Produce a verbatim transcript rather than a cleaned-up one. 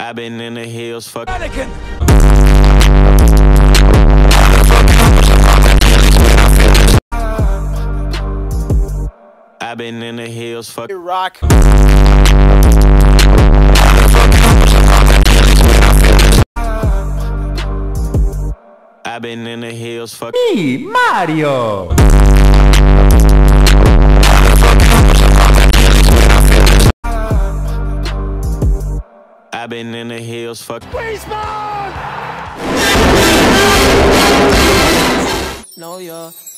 I've been in the hills, fuck. Mannequin. I've been in the hills, fuck. Rock. I've been in the hills, fuck. Me, Mario. I've been in the hills, fuck. Griezmann! No, you're